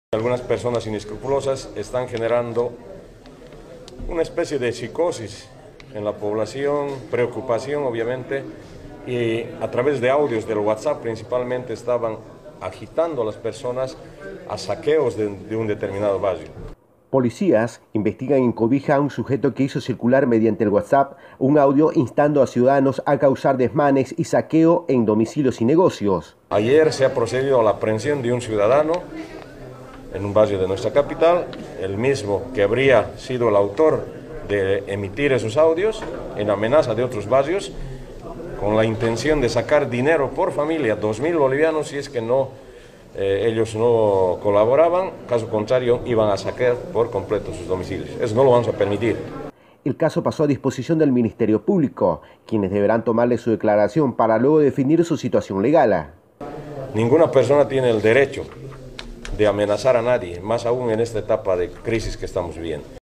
Algunas personas inescrupulosas están generando una especie de psicosis en la población, preocupación obviamente, y a través de audios del WhatsApp principalmente estaban agitando a las personas a saqueos de un determinado barrio. Policías investigan en Cobija a un sujeto que hizo circular mediante el WhatsApp un audio instando a ciudadanos a causar desmanes y saqueo en domicilios y negocios. Ayer se ha procedido a la aprehensión de un ciudadano en un barrio de nuestra capital, el mismo que habría sido el autor de emitir esos audios en amenaza de otros barrios, con la intención de sacar dinero por familia, 2.000 bolivianos, si es que ellos no colaboraban, caso contrario iban a saquear por completo sus domicilios. Eso no lo vamos a permitir. El caso pasó a disposición del Ministerio Público, quienes deberán tomarle su declaración para luego definir su situación legal. Ninguna persona tiene el derecho de amenazar a nadie, más aún en esta etapa de crisis que estamos viviendo.